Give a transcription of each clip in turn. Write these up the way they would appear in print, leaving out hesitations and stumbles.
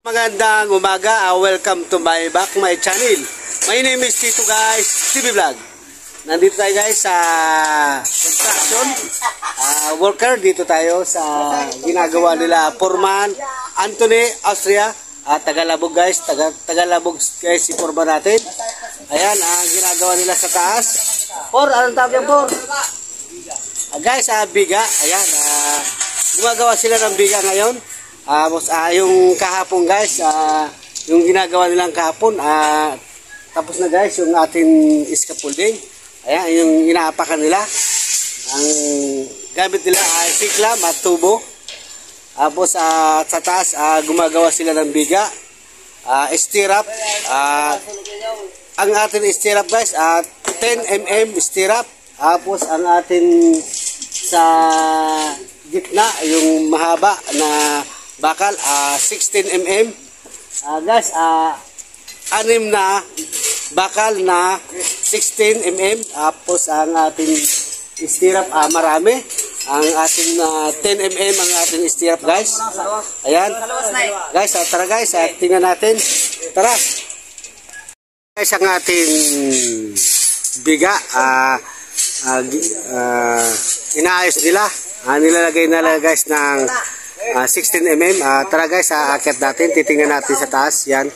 Magandang umaga, welcome to my channel. My name is Tito guys, TV Vlog. Nandito tayo guys sa construction worker. Dito tayo sa ginagawa nila Foreman Anthony Austria at Tagalabog guys. Tagalabog guys si Foreman natin. Ayan ang ginagawa nila sa taas. Anong tawag yan guys, biga. Ayan, gumagawa sila ng biga ngayon. Yung kahapon guys, yung ginagawa nilang kahapon, tapos na guys yung ating scaffolding. Ayan, yung inaapakan nila. Ang gamit nila ay siklam at tubo. Tapos sa taas, gumagawa sila ng biga. Stirrup. Ang ating stirrup guys, 10 mm stirrup. Tapos ang ating sa gitna, yung mahaba na bakal, 16 mm. Guys, 6 na bakal na 16 mm. Tapos ang ating stirrup, marami. Ang ating 10 mm ang ating stirrup guys. Ayan. Guys, tara guys, tingnan natin. Tara. Guys, ang ating biga, inaayos nila. Nilalagay nila guys ng 16 mm. Tara guys, aakyat natin. Titingnan natin sa taas. Yan.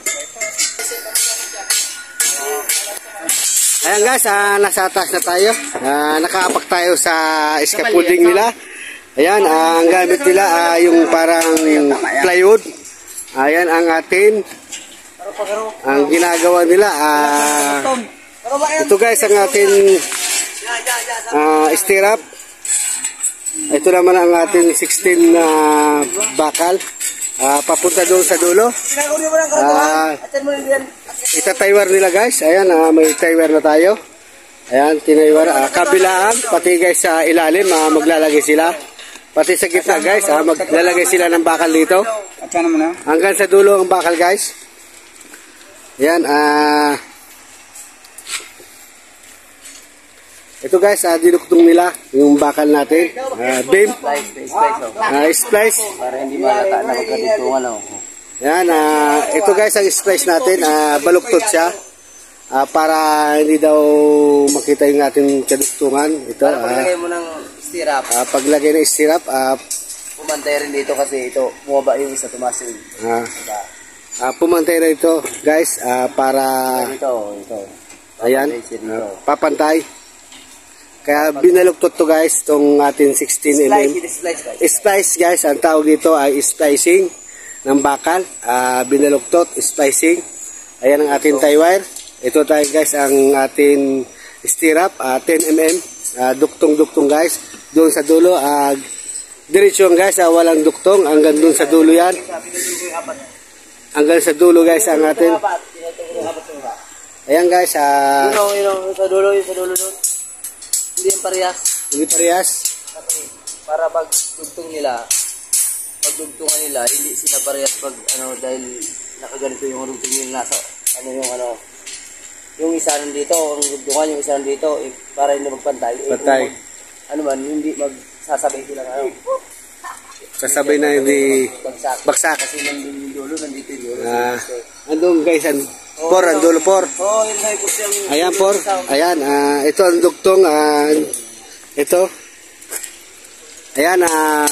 Ayan guys, nasa taas na tayo. Nakaapak tayo sa scaffolding nila. Ayan, ang gamit nila yung parang plywood. Ayan ang atin. Ang ginagawa nila. Ito guys, ang atin stirrup. Ito naman ang ating 16 na bakal. Papunta doon sa dulo. Itataywar nila guys. Ayan, may taywar na tayo. Ayan, tinaywar. Kabilaan, pati guys sa ilalim, maglalagay sila. Pati sa gitna guys, maglalagay sila ng bakal dito. Hanggang sa dulo ang bakal guys. Ayan, ito guys, dinuktong nila yung bakal natin. Beam. Splice. Para hindi malata na magkadugtungan. Yan, ito guys ang splice natin. Baluktot siya. Para hindi daw makita yung ating kadugtungan. Ito. Paglagay mo ng stirrup. Paglagay ng stirrup. Pumantay rin dito kasi ito. Bumaba yung isa, tumaas yung pumantay rin ito guys. Para ito. Ayan. Papantay. Kaya binaluktot to guys, itong ating 16 mm. Splice guys, ang tawag dito ay splicing ng bakal. Binaluktot, splicing. Ayan ang ating tie wire. Ito tayo guys, ang ating stirrup, 10 mm. Duktong-duktong guys. Doon sa dulo, diretsyon guys, walang duktong. Hanggang doon sa dulo yan. Hanggang sa dulo guys, ang ating. Ayan guys. Sa dulo doon. Hindi yung parehas. Hindi parehas. Kasi para pagdugtungan nila, hindi sila parehas dahil nakaganito yung rugtong nila nasa yung isa nandito, ang dugtungan yung isa nandito, para hindi magpantay. Pantay. Hindi magsasabay sila sasabay na hindi bagsak. Kasi nandun yung dulo, nandito yung dulo. Andun guys, ang dulo por. Ayan por. Ayan, ito ang dugtong. Ito. Ayan,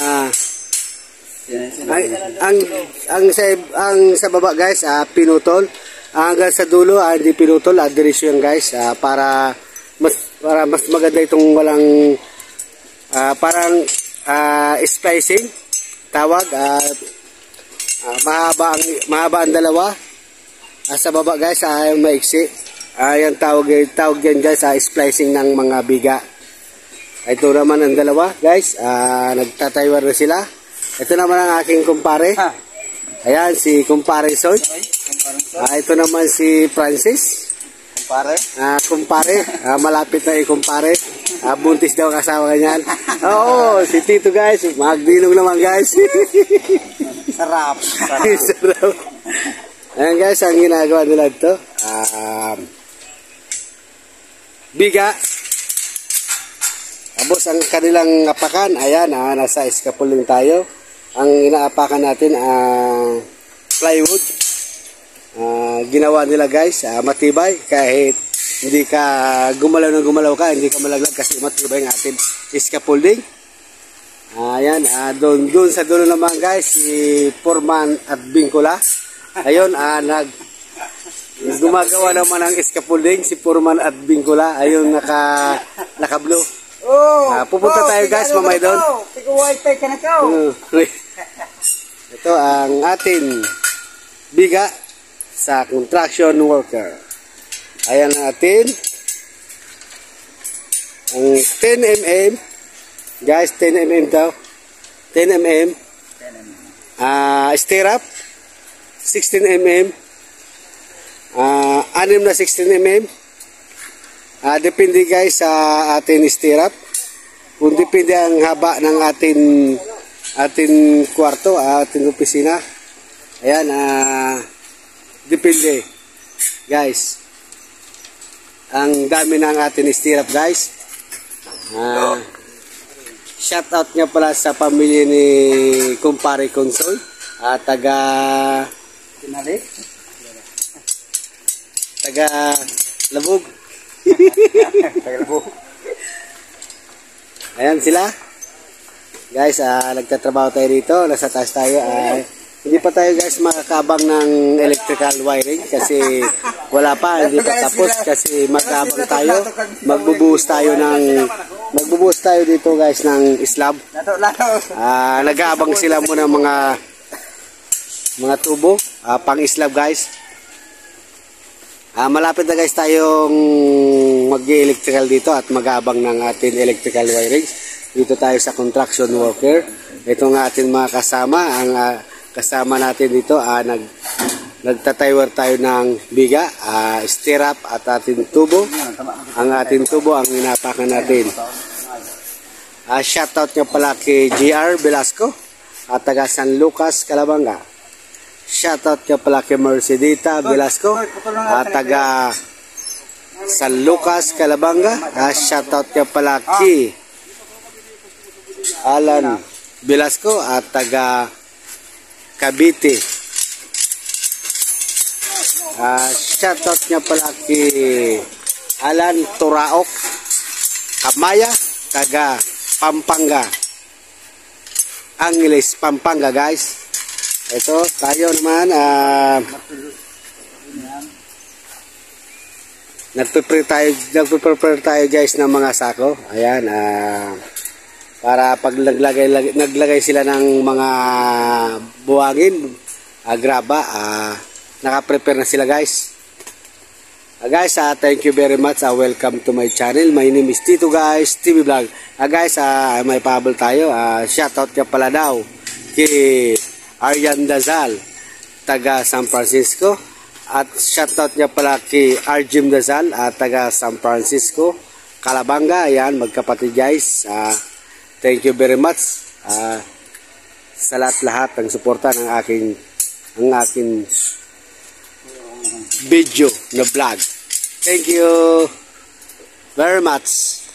ang sa baba guys, pinutol. Hanggang sa dulo, hindi pinutol, diretso guys, para mas maganda itong walang parang splicing tawag. Mahaba ang dalawa. Sa baba guys, maiksi. Ayan tawag yan guys, splicing ng mga biga. Ito naman ang dalawa guys, nagtataywar na sila. Ito naman ang aking kumpare. Ayan, si kumpare Soy. Ito naman si Francis. Kumpare. Malapit na kumpare. Buntis daw kasawa niyan. Oo, si Tito guys. Magdinong naman guys. Sarap. Sarap. Ayan guys, ang ginagawa nila ito. Biga. Tapos ang kanilang apakan, ayan, nasa scaffolding tayo. Ang inaapakan natin, plywood. Ginawa nila guys, matibay kahit hindi ka gumalaw ng gumalaw ka, hindi ka malaglag kasi matibay ang ating scaffolding. Ayan, doon sa dulo naman guys, si Foreman at Bingkola. Ayun, gumagawa naman ng scaffolding si Foreman at Bingkola. Ayun, naka-blue. Pupunta tayo guys, mamay doon. Wifi ka na ka. Ito ang ating biga sa construction worker. Ayan natin ang 10 mm guys, 10 mm daw, 10 mm stirrup, 16 mm 6 na 16 mm. Depende guys sa ating stirrup, kung depende ang haba ng ating kwarto, ating opisina. Ayan, depende guys ang dami ng ating stirrup guys. Shout out nga pala sa pamilya ni Kumpare Consol, taga Labog. Ayan sila guys, nagtatrabaho tayo dito, nasa taas tayo. Hindi pa tayo guys makakabang ng electrical wiring kasi wala pa, hindi pa tapos kasi magabang tayo, magbubuhos tayo dito guys ng slab. Nag-aabang sila muna mga tubo, pang slab guys. Malapit na guys tayong mag-electrical dito at mag-aabang ng ating electrical wiring. Dito tayo sa construction worker. Ito ng ating mga kasama, ang kasama natin dito, nagtataywer tayo ng biga, stirrup at ating tubo. Ang ating tubo ang inapakan natin. Shoutout nyo pala kay GR Velasco at taga San Lucas, Calabanga. Shoutout nyo pala kay Mercedita Velasco at taga San Lucas, Calabanga. Shoutout nyo pala kay Alan Velasco at taga Cavite. Shoutout niya pala kay Alan Turaok Kamaya, taga Pampanga, Angeles, Pampanga guys. Ito tayo naman, nagpe-prepare tayo guys ng mga sako. Ayan, para pag naglagay sila ng mga buwangin, graba, naka-prepare na sila guys. Guys, thank you very much. Welcome to my channel. My name is Tito guys, TV Vlog. Guys, may pahabol tayo. Shoutout ka pala daw kay Aryan Dazal, taga San Francisco. At shoutout niya pala kay Arjim Dazal, taga San Francisco, Calabanga. Ayan, magkapatid guys. Thank you very much sa lahat ng suporta ng aking video na vlog. Thank you very much.